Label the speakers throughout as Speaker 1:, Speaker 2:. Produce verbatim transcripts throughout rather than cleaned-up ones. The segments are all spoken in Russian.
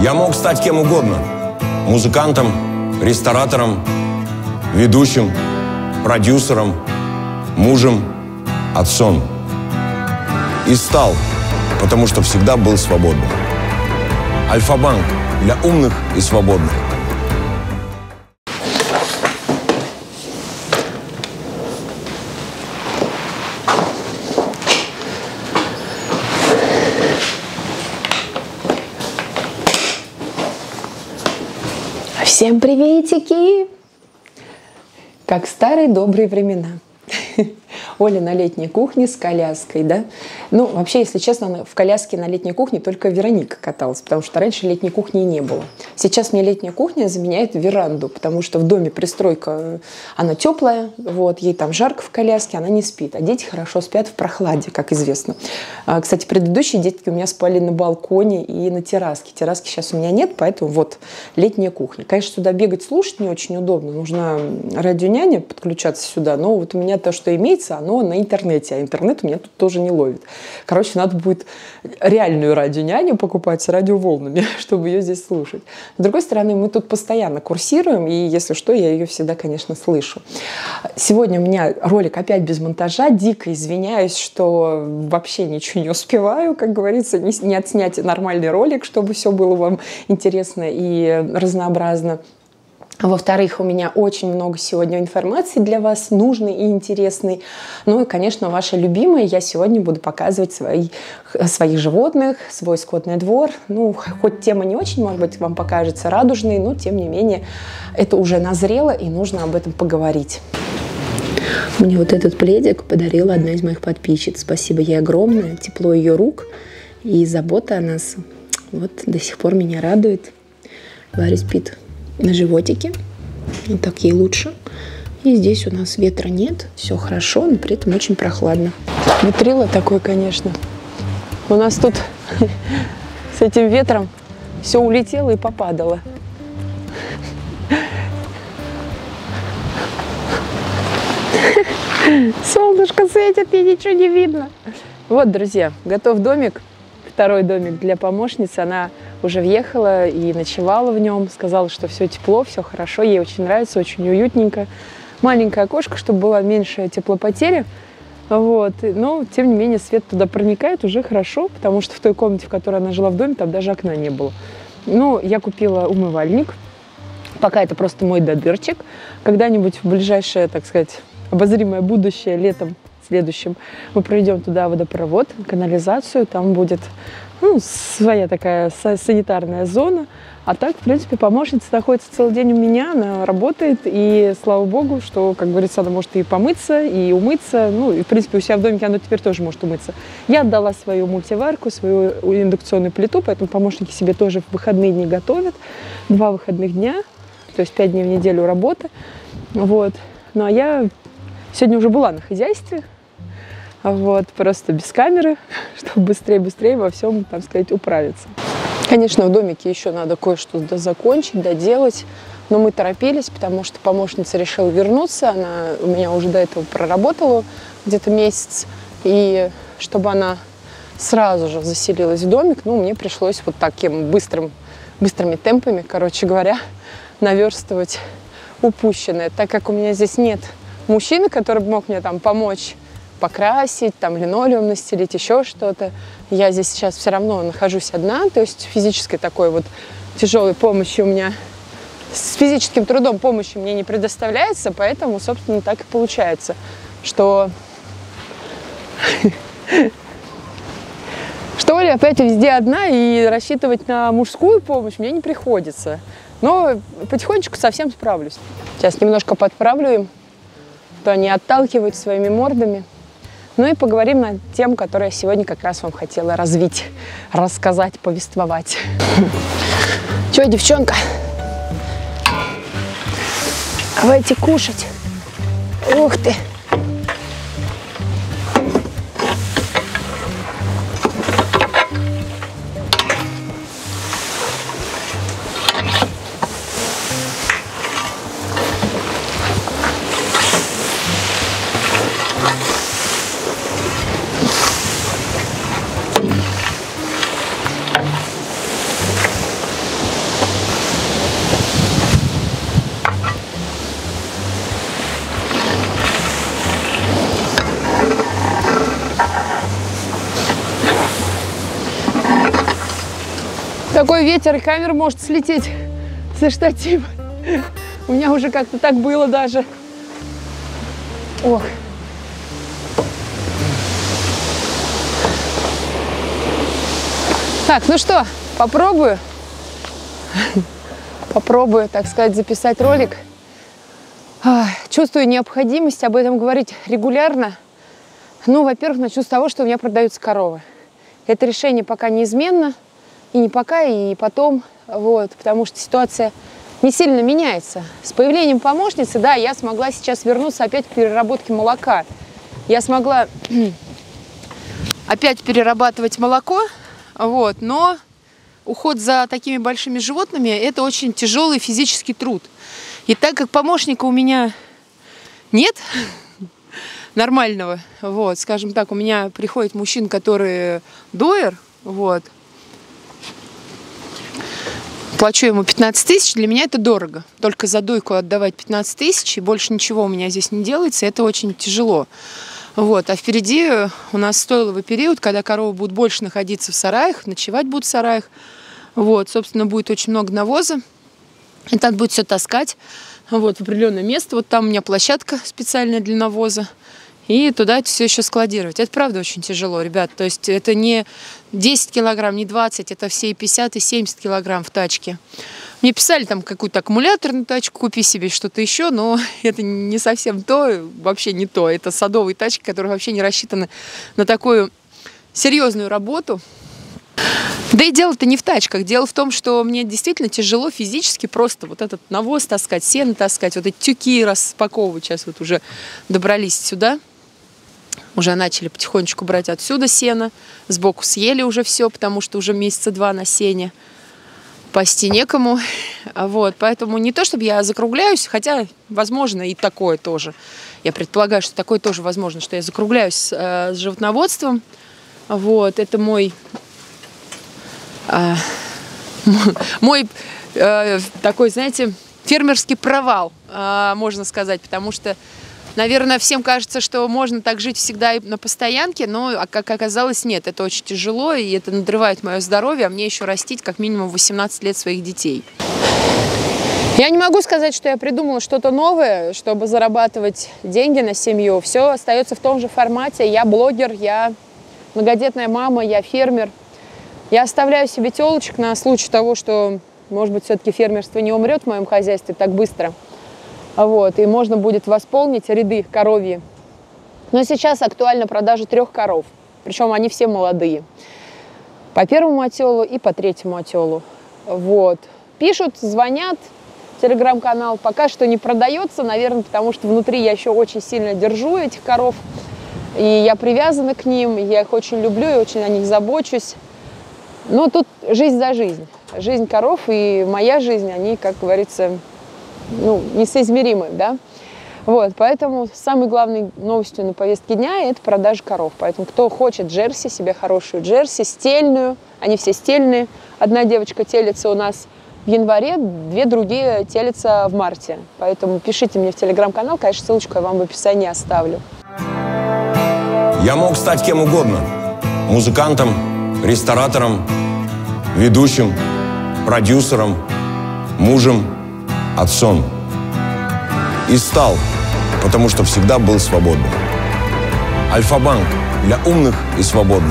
Speaker 1: Я мог стать кем угодно. Музыкантом, ресторатором, ведущим, продюсером, мужем, отцом. И стал, потому что всегда был свободным. Альфа-банк для умных и свободных.
Speaker 2: Всем приветики! Как в старые добрые времена. Оля на летней кухне с коляской, да? Ну, вообще, если честно, в коляске на летней кухне только Вероника каталась, потому что раньше летней кухни не было. Сейчас мне летняя кухня заменяет веранду, потому что в доме пристройка, она теплая, вот, ей там жарко в коляске, она не спит, а дети хорошо спят в прохладе, как известно. А, кстати, предыдущие детки у меня спали на балконе и на терраске. Терраски сейчас у меня нет, поэтому вот летняя кухня. Конечно, сюда бегать, слушать не очень удобно, нужно радионяня подключаться сюда, но вот у меня то, что имеется, оно на интернете, а интернет у меня тут тоже не ловит. Короче, надо будет реальную радионяню покупать с радиоволнами, чтобы ее здесь слушать. С другой стороны, мы тут постоянно курсируем, и если что, я ее всегда, конечно, слышу. Сегодня у меня ролик опять без монтажа. Дико извиняюсь, что вообще ничего не успеваю, как говорится, не, не отснять нормальный ролик, чтобы все было вам интересно и разнообразно. Во-вторых, у меня очень много сегодня информации для вас, нужной и интересной. Ну и, конечно, ваша любимая. Я сегодня буду показывать свои, своих животных, свой скотный двор. Ну, хоть тема не очень, может быть, вам покажется радужной, но, тем не менее, это уже назрело, и нужно об этом поговорить. Мне вот этот пледик подарила одна из моих подписчиц. Спасибо ей огромное. Тепло ее рук и забота о нас вот до сих пор меня радует. Ларри спит на животике, вот так ей лучше. И здесь у нас ветра нет, все хорошо, но при этом очень прохладно. Ветрило такое, конечно. У нас тут с этим ветром все улетело и попадало. Солнышко светит, и ничего не видно. Вот, друзья, готов домик. Второй домик для помощницы. Она уже въехала и ночевала в нем. Сказала, что все тепло, все хорошо. Ей очень нравится, очень уютненько. Маленькое окошко, чтобы была меньшая теплопотеря. Вот. Но, тем не менее, свет туда проникает уже хорошо, потому что в той комнате, в которой она жила в доме, там даже окна не было. Ну, я купила умывальник. Пока это просто мой додырчик. Когда-нибудь в ближайшее, так сказать, обозримое будущее, летом следующем, мы проведем туда водопровод, канализацию, там будет ну, своя такая санитарная зона. А так, в принципе, помощница находится целый день у меня, она работает, и слава богу, что, как говорится, она может и помыться, и умыться, ну, и, в принципе, у себя в домике она теперь тоже может умыться. Я отдала свою мультиварку, свою индукционную плиту, поэтому помощники себе тоже в выходные дни готовят, два выходных дня, то есть пять дней в неделю работы, вот. Ну, а я сегодня уже была на хозяйстве, вот, просто без камеры, чтобы быстрее-быстрее во всем, так сказать, управиться. Конечно, в домике еще надо кое-что закончить, доделать, но мы торопились, потому что помощница решила вернуться, она у меня уже до этого проработала где-то месяц, и чтобы она сразу же заселилась в домик, ну, мне пришлось вот таким быстрым, быстрыми темпами, короче говоря, наверстывать упущенное, так как у меня здесь нет мужчины, который мог мне там помочь покрасить, там линолеум настелить, еще что-то. Я здесь сейчас все равно нахожусь одна, то есть физической такой вот тяжелой помощи у меня, с физическим трудом помощи мне не предоставляется, поэтому, собственно, так и получается, что что Оля опять везде одна, и рассчитывать на мужскую помощь мне не приходится. Но потихонечку совсем справлюсь. Сейчас немножко подправлю им, то они отталкивают своими мордами. Ну и поговорим на тему, которую я сегодня как раз вам хотела развить, рассказать, повествовать. Че, девчонка? Давайте кушать. Ух ты! Такой ветер, и камера может слететь со штатива. У меня уже как-то так было даже. Ох. Так, ну что, попробую. Попробую, так сказать, записать ролик. Чувствую необходимость об этом говорить регулярно. Ну, во-первых, начну с того, что у меня продаются коровы. Это решение пока неизменно. И не пока, и потом. Вот, потому что ситуация не сильно меняется. С появлением помощницы, да, я смогла сейчас вернуться опять к переработке молока. Я смогла опять перерабатывать молоко, вот, но уход за такими большими животными – это очень тяжелый физический труд. И так как помощника у меня нет нормального, вот, скажем так, у меня приходит мужчина, который доер, вот, плачу ему пятнадцать тысяч, для меня это дорого. Только за дойку отдавать пятнадцать тысяч, и больше ничего у меня здесь не делается, это очень тяжело. Вот. А впереди у нас стойловый период, когда коровы будут больше находиться в сараях, ночевать будут в сараях. Вот. Собственно, будет очень много навоза. И надо будет все таскать вот, в определенное место. Вот там у меня площадка специальная для навоза. И туда это все еще складировать. Это правда очень тяжело, ребят. То есть это не десять килограмм, не двадцать, это все и пятьдесят, и семьдесят килограмм в тачке. Мне писали там какую-то аккумуляторную тачку, купи себе что-то еще, но это не совсем то, вообще не то. Это садовые тачки, которые вообще не рассчитаны на такую серьезную работу. Да и дело-то не в тачках. Дело в том, что мне действительно тяжело физически просто вот этот навоз таскать, сено таскать, вот эти тюки распаковывать. Сейчас вот уже добрались сюда. Уже начали потихонечку брать отсюда сено. Сбоку съели уже все, потому что уже месяца два на сене. Пасти некому. Вот, поэтому не то, чтобы я закругляюсь, хотя, возможно, и такое тоже. Я предполагаю, что такое тоже возможно, что я закругляюсь э, с животноводством. Вот, это мой... Э, мой э, такой, знаете, фермерский провал, э, можно сказать, потому что, наверное, всем кажется, что можно так жить всегда и на постоянке, но, как оказалось, нет. Это очень тяжело, и это надрывает мое здоровье, а мне еще растить как минимум восемнадцать лет своих детей. Я не могу сказать, что я придумала что-то новое, чтобы зарабатывать деньги на семью. Все остается в том же формате. Я блогер, я многодетная мама, я фермер. Я оставляю себе телочек на случай того, что, может быть, все-таки фермерство не умрет в моем хозяйстве так быстро. Вот, и можно будет восполнить ряды коровьи. Но сейчас актуальна продажа трех коров. Причем они все молодые. По первому отелу и по третьему отелу. Вот. Пишут, звонят. Телеграм-канал пока что не продается, наверное, потому что внутри я еще очень сильно держу этих коров. И я привязана к ним, я их очень люблю и очень о них забочусь. Но тут жизнь за жизнь. Жизнь коров и моя жизнь, они, как говорится, ну, несоизмеримы, да? Вот, поэтому самой главной новостью на повестке дня – это продажа коров. Поэтому кто хочет джерси, себе хорошую джерси, стельную, они все стельные. Одна девочка телится у нас в январе, две другие телятся в марте. Поэтому пишите мне в телеграм-канал, конечно, ссылочку я вам в описании оставлю.
Speaker 1: Я мог стать кем угодно. Музыкантом, ресторатором, ведущим, продюсером, мужем, отцом. И стал, потому что всегда был свободным. Альфа-банк для умных и свободных.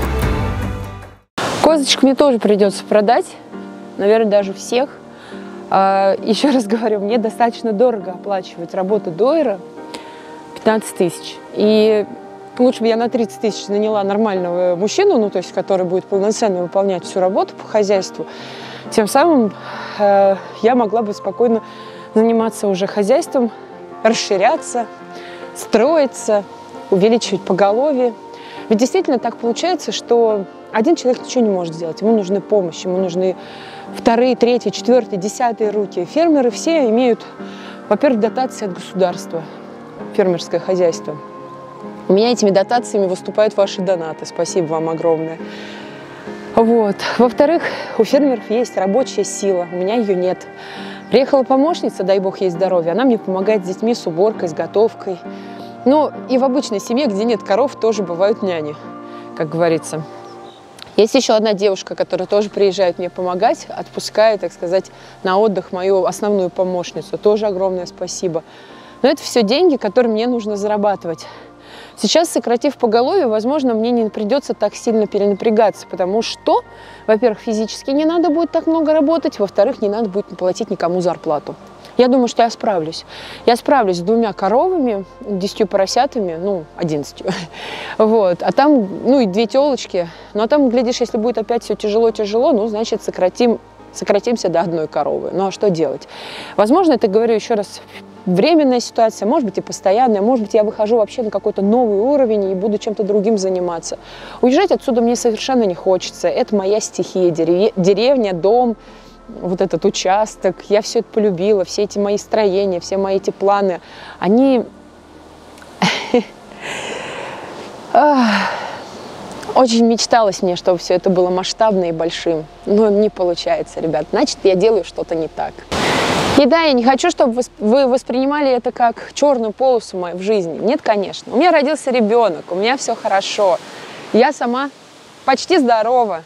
Speaker 2: Козочек мне тоже придется продать. Наверное, даже всех. Еще раз говорю, мне достаточно дорого оплачивать работу дойера. пятнадцать тысяч. И лучше бы я на тридцать тысяч наняла нормального мужчину, ну, то есть, который будет полноценно выполнять всю работу по хозяйству. Тем самым э, я могла бы спокойно заниматься уже хозяйством, расширяться, строиться, увеличивать поголовье. Ведь действительно так получается, что один человек ничего не может сделать. Ему нужны помощь, ему нужны вторые, третьи, четвертые, десятые руки. Фермеры все имеют, во-первых, дотации от государства, фермерское хозяйство. У меня этими дотациями выступают ваши донаты. Спасибо вам огромное. Вот. Во-вторых, у фермеров есть рабочая сила, у меня ее нет. Приехала помощница, дай бог ей здоровья, она мне помогает с детьми, с уборкой, с готовкой. Ну, и в обычной семье, где нет коров, тоже бывают няни, как говорится. Есть еще одна девушка, которая тоже приезжает мне помогать, отпускает, так сказать, на отдых мою основную помощницу. Тоже огромное спасибо. Но это все деньги, которые мне нужно зарабатывать. Сейчас, сократив поголовье, возможно, мне не придется так сильно перенапрягаться, потому что, во-первых, физически не надо будет так много работать, во-вторых, не надо будет платить никому зарплату. Я думаю, что я справлюсь. Я справлюсь с двумя коровами, десятью поросятами, ну, одиннадцатью. Вот. А там, ну, и две телочки. Ну, а там, глядишь, если будет опять все тяжело-тяжело, ну, значит, сократим, сократимся до одной коровы. Ну, а что делать? Возможно, это, говорю еще раз, временная ситуация, может быть, и постоянная. Может быть, я выхожу вообще на какой-то новый уровень и буду чем-то другим заниматься. Уезжать отсюда мне совершенно не хочется. Это моя стихия. Деревня, дом, вот этот участок, я все это полюбила, все эти мои строения, все мои эти планы, они очень мечталось мне, чтобы все это было масштабно и большим, но не получается, ребят, значит, я делаю что-то не так. И да, я не хочу, чтобы вы воспринимали это как черную полосу в жизни. Нет, конечно. У меня родился ребенок, у меня все хорошо, я сама почти здорова.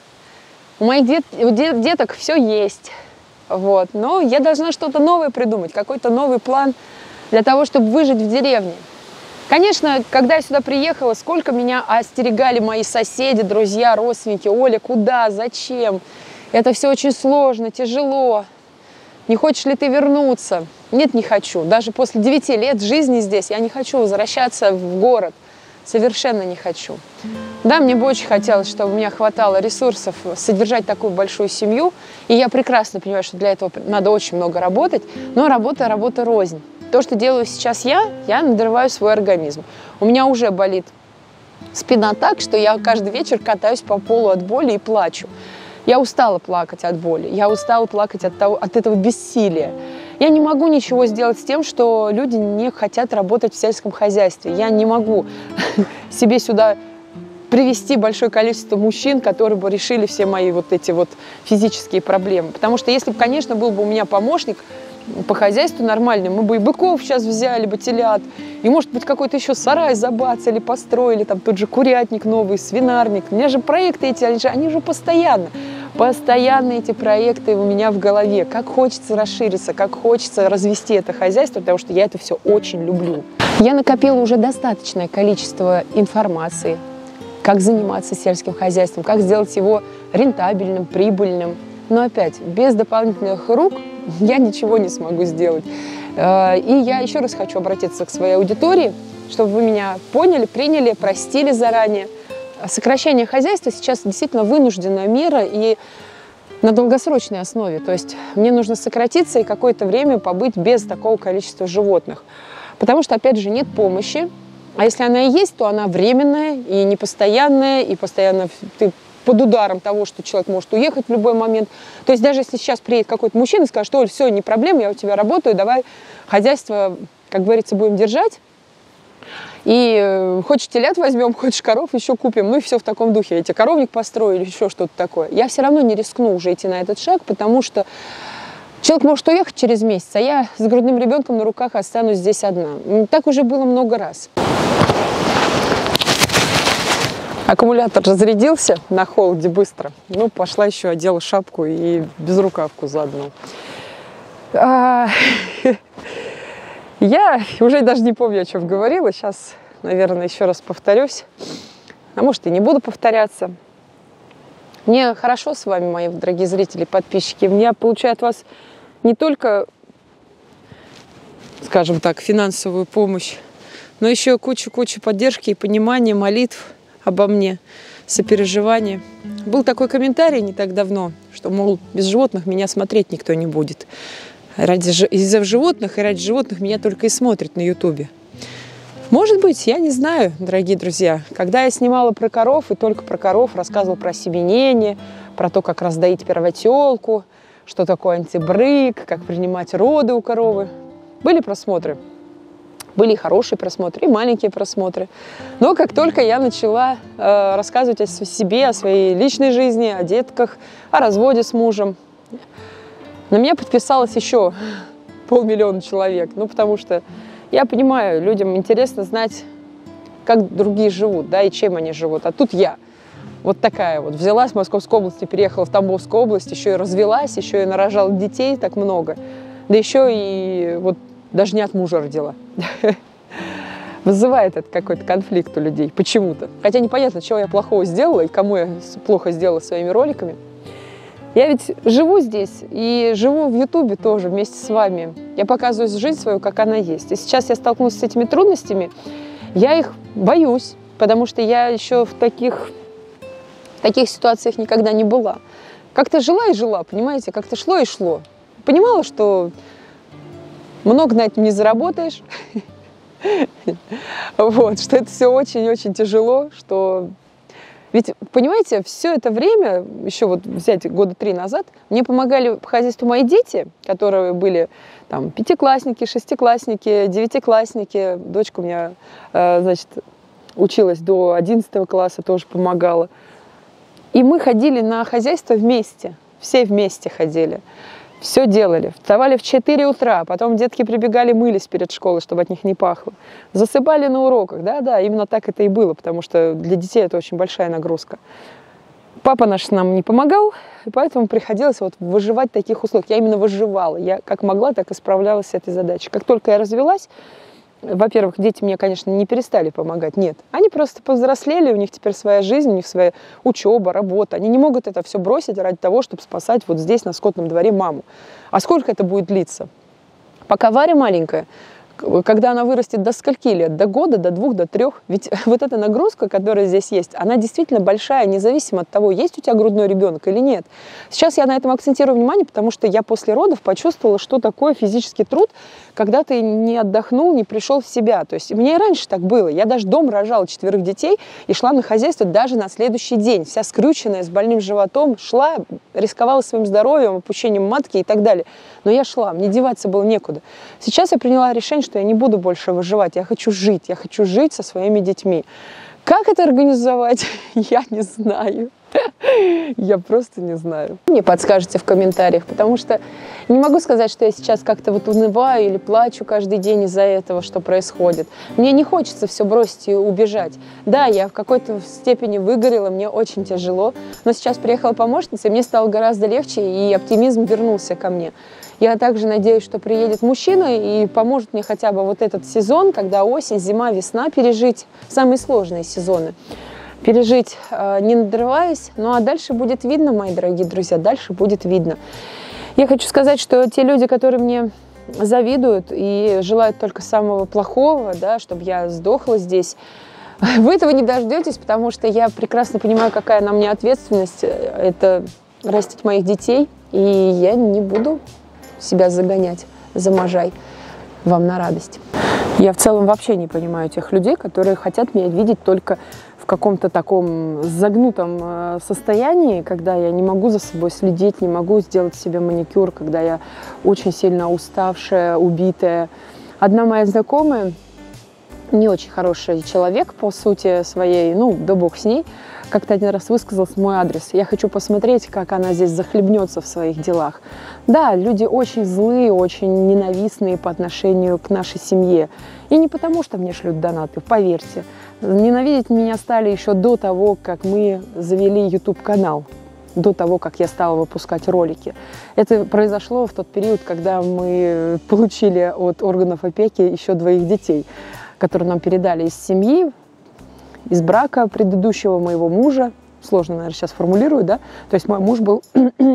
Speaker 2: У моих дет, у деток все есть, вот. Но я должна что-то новое придумать, какой-то новый план для того, чтобы выжить в деревне. Конечно, когда я сюда приехала, сколько меня остерегали мои соседи, друзья, родственники. Оля, куда, зачем? Это все очень сложно, тяжело. Не хочешь ли ты вернуться? Нет, не хочу. Даже после девяти лет жизни здесь я не хочу возвращаться в город. Совершенно не хочу. Да, мне бы очень хотелось, чтобы у меня хватало ресурсов содержать такую большую семью. И я прекрасно понимаю, что для этого надо очень много работать. Но работа, работа рознь. То, что делаю сейчас я, я надрываю свой организм. У меня уже болит спина так, что я каждый вечер катаюсь по полу от боли и плачу. Я устала плакать от боли. Я устала плакать от, того, от этого бессилия. Я не могу ничего сделать с тем, что люди не хотят работать в сельском хозяйстве. Я не могу себе сюда привести большое количество мужчин, которые бы решили все мои вот эти вот физические проблемы. Потому что если бы, конечно, был бы у меня помощник по хозяйству нормальный, мы бы и быков сейчас взяли бы, телят, и, может быть, какой-то еще сарай забацали, построили, там тот же курятник новый, свинарник. У меня же проекты эти, они же, они же постоянно. Постоянно эти проекты у меня в голове. Как хочется расшириться, как хочется развести это хозяйство, потому что я это все очень люблю. Я накопила уже достаточное количество информации, как заниматься сельским хозяйством, как сделать его рентабельным, прибыльным. Но опять, без дополнительных рук я ничего не смогу сделать. И я еще раз хочу обратиться к своей аудитории, чтобы вы меня поняли, приняли, простили заранее. Сокращение хозяйства сейчас действительно вынужденная мера и на долгосрочной основе. То есть мне нужно сократиться и какое-то время побыть без такого количества животных. Потому что, опять же, нет помощи. А если она и есть, то она временная и непостоянная, и постоянно ты под ударом того, что человек может уехать в любой момент. То есть даже если сейчас приедет какой-то мужчина и скажет: Оль, все, не проблема, я у тебя работаю, давай хозяйство, как говорится, будем держать. И хочешь телят возьмем, хочешь коров еще купим, ну и все в таком духе. Эти коровник построили, еще что-то такое. Я все равно не рискну уже идти на этот шаг, потому что человек может уехать через месяц, а я с грудным ребенком на руках останусь здесь одна. Так уже было много раз. Аккумулятор разрядился на холоде быстро. Ну, пошла еще, одела шапку и безрукавку заодно. Я уже даже не помню, о чем говорила. Сейчас, наверное, еще раз повторюсь. А может, и не буду повторяться. Мне хорошо с вами, мои дорогие зрители, подписчики. Я получаю от вас не только, скажем так, финансовую помощь, но еще кучу-кучу поддержки и понимания, молитв обо мне, сопереживания. Был такой комментарий не так давно, что, мол, без животных меня смотреть никто не будет. Ради, из-за животных и ради животных меня только и смотрят на ютубе. Может быть, я не знаю, дорогие друзья. Когда я снимала про коров, и только про коров, рассказывала про осеменение, про то, как раздоить первотелку, что такое антибрык, как принимать роды у коровы. Были просмотры. Были и хорошие просмотры, и маленькие просмотры. Но как только я начала э, рассказывать о себе, о своей личной жизни, о детках, о разводе с мужем, на меня подписалось еще полмиллиона человек. Ну, потому что я понимаю, людям интересно знать, как другие живут, да, и чем они живут. А тут я. Вот такая вот. Взяла с Московской области, переехала в Тамбовскую область, еще и развелась, еще и нарожала детей так много. Да еще и вот даже не от мужа родила. Вызывает это какой-то конфликт у людей почему-то. Хотя непонятно, чего я плохого сделала и кому я плохо сделала своими роликами. Я ведь живу здесь и живу в Ютубе тоже вместе с вами. Я показываю жизнь свою, как она есть. И сейчас я столкнулась с этими трудностями. Я их боюсь, потому что я еще в таких... В таких ситуациях никогда не была. Как-то жила и жила, понимаете? Как-то шло и шло. Понимала, что много на этом не заработаешь. Вот, что это все очень-очень тяжело, что... Ведь, понимаете, все это время, еще вот взять года три назад, мне помогали по хозяйству мои дети, которые были там пятиклассники, шестиклассники, девятиклассники. Дочка у меня, значит, училась до одиннадцатого класса, тоже помогала. И мы ходили на хозяйство вместе, все вместе ходили, все делали. Вставали в четыре утра, потом детки прибегали, мылись перед школой, чтобы от них не пахло. Засыпали на уроках, да-да, именно так это и было, потому что для детей это очень большая нагрузка. Папа наш нам не помогал, и поэтому приходилось вот выживать в таких условиях. Я именно выживала, я как могла, так и справлялась с этой задачей. Как только я развелась, во-первых, дети мне, конечно, не перестали помогать, нет. Они просто повзрослели, у них теперь своя жизнь, у них своя учеба, работа. Они не могут это все бросить ради того, чтобы спасать вот здесь, на скотном дворе, маму. А сколько это будет длиться? Пока Варя маленькая, когда она вырастет до скольки лет? До года, до двух, до трех? Ведь вот эта нагрузка, которая здесь есть, она действительно большая, независимо от того, есть у тебя грудной ребенок или нет. Сейчас я на этом акцентирую внимание, потому что я после родов почувствовала, что такое физический труд, когда ты не отдохнул, не пришел в себя. То есть мне и раньше так было. Я даже дома рожала четверых детей и шла на хозяйство даже на следующий день. Вся скрюченная, с больным животом, шла, рисковала своим здоровьем, опущением матки и так далее. Но я шла, мне деваться было некуда. Сейчас я приняла решение, что я не буду больше выживать. Я хочу жить, я хочу жить со своими детьми. Как это организовать, я не знаю. Я просто не знаю. Мне подскажете в комментариях, потому что не могу сказать, что я сейчас как-то вот унываю или плачу каждый день из-за этого, что происходит. Мне не хочется все бросить и убежать. Да, я в какой-то степени выгорела, мне очень тяжело, но сейчас приехала помощница, и мне стало гораздо легче, и оптимизм вернулся ко мне. Я также надеюсь, что приедет мужчина и поможет мне хотя бы вот этот сезон, когда осень, зима, весна, пережить самые сложные сезоны. Пережить, не надрываясь. Ну а дальше будет видно, мои дорогие друзья, дальше будет видно. Я хочу сказать, что те люди, которые мне завидуют и желают только самого плохого, да, чтобы я сдохла здесь, вы этого не дождетесь, потому что я прекрасно понимаю, какая на мне ответственность. Это растить моих детей, и я не буду себя загонять за можай вам на радость. Я в целом вообще не понимаю тех людей, которые хотят меня видеть только в каком-то таком загнутом состоянии, когда я не могу за собой следить, не могу сделать себе маникюр, когда я очень сильно уставшая, убитая. Одна моя знакомая, не очень хороший человек по сути своей, ну, да бог с ней, как-то один раз высказалась в мой адрес. Я хочу посмотреть, как она здесь захлебнется в своих делах. Да, люди очень злые, очень ненавистные по отношению к нашей семье. И не потому, что мне шлют донаты, поверьте. Ненавидеть меня стали еще до того, как мы завели ютуб-канал, до того, как я стала выпускать ролики. Это произошло в тот период, когда мы получили от органов опеки еще двоих детей, которые нам передали из семьи, из брака предыдущего моего мужа. Сложно, наверное, сейчас формулирую, да? То есть мой муж был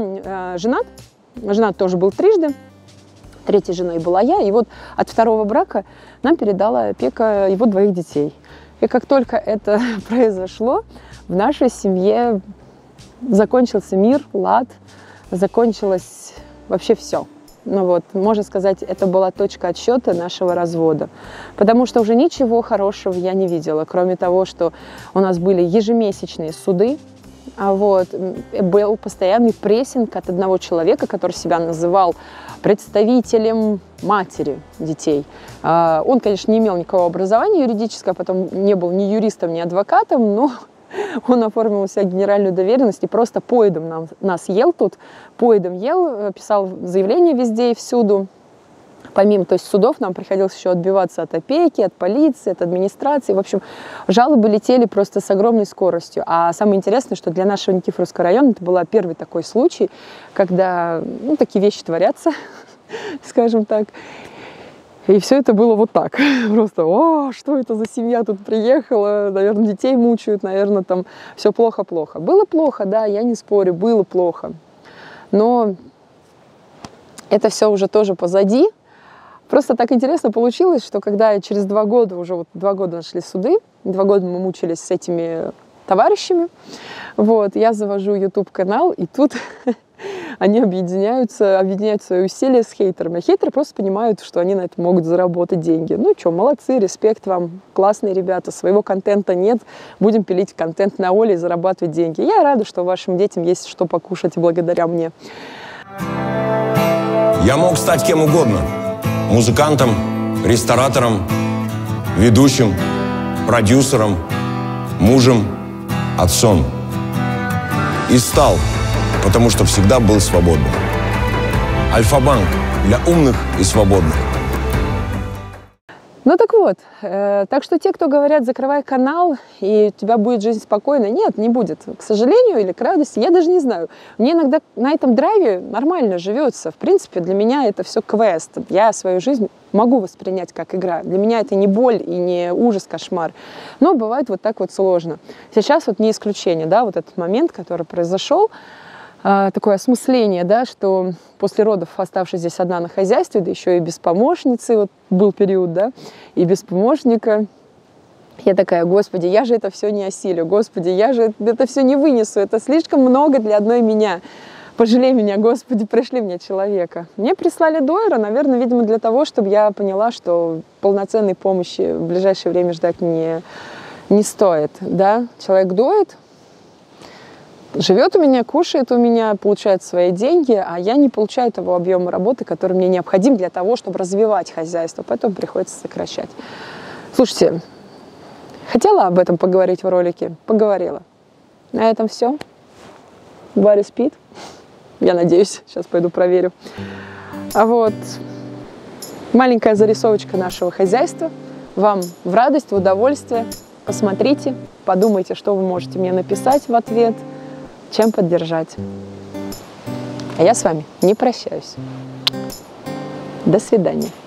Speaker 2: женат, женат тоже был трижды, третьей женой была я, и вот от второго брака нам передала опека его двоих детей. И как только это произошло, в нашей семье закончился мир, лад, закончилось вообще все. Ну вот, можно сказать, это была точка отсчета нашего развода. Потому что уже ничего хорошего я не видела, кроме того, что у нас были ежемесячные суды, а вот был постоянный прессинг от одного человека, который себя называл представителем матери детей. Он, конечно, не имел никакого образования юридического, потом не был ни юристом, ни адвокатом, но он оформил у себя генеральную доверенность и просто поедом нам, нас ел тут, поедом ел, писал заявления везде и всюду. Помимо, то есть судов, нам приходилось еще отбиваться от опеки, от полиции, от администрации. В общем, жалобы летели просто с огромной скоростью. А самое интересное, что для нашего Никифоровского района это был первый такой случай, когда ну, такие вещи творятся, скажем так. И все это было вот так. Просто, о, что это за семья тут приехала? Наверное, детей мучают, наверное, там все плохо-плохо. Было плохо, да, я не спорю, было плохо. Но это все уже тоже позади. Просто так интересно получилось, что когда через два года, уже вот два года нашли суды, два года мы мучились с этими товарищами, вот, я завожу YouTube-канал, и тут они объединяются, объединяют свои усилия с хейтерами. А хейтеры просто понимают, что они на это могут заработать деньги. Ну что, молодцы, респект вам, классные ребята, своего контента нет, будем пилить контент на Оле и зарабатывать деньги. Я рада, что вашим детям есть что покушать благодаря мне.
Speaker 1: Я мог стать кем угодно. Музыкантом, ресторатором, ведущим, продюсером, мужем, отцом. И стал, потому что всегда был свободным. Альфа-банк для умных и свободных.
Speaker 2: Ну так вот, э, так что те, кто говорят, закрывай канал, и у тебя будет жизнь спокойная, нет, не будет. К сожалению или к радости, я даже не знаю. Мне иногда на этом драйве нормально живется. В принципе, для меня это все квест. Я свою жизнь могу воспринять как игра. Для меня это не боль и не ужас, кошмар. Но бывает вот так вот сложно. Сейчас вот не исключение, да, вот этот момент, который произошел, такое осмысление, да, что после родов, оставшись здесь одна на хозяйстве, да еще и без помощницы, вот был период, да, и без помощника, я такая, господи, я же это все не осилю, господи, я же это все не вынесу, это слишком много для одной меня. Пожалей меня, господи, пришли мне человека. Мне прислали дойера, наверное, видимо, для того, чтобы я поняла, что полноценной помощи в ближайшее время ждать не, не стоит, да. Человек доит, живет у меня, кушает у меня, получает свои деньги, а я не получаю того объема работы, который мне необходим для того, чтобы развивать хозяйство. Поэтому приходится сокращать. Слушайте, хотела об этом поговорить в ролике? Поговорила. На этом все. Варя спит. Я надеюсь. Сейчас пойду проверю. А вот маленькая зарисовочка нашего хозяйства. Вам в радость, в удовольствие. Посмотрите, подумайте, что вы можете мне написать в ответ, чем поддержать. А я с вами не прощаюсь. До свидания.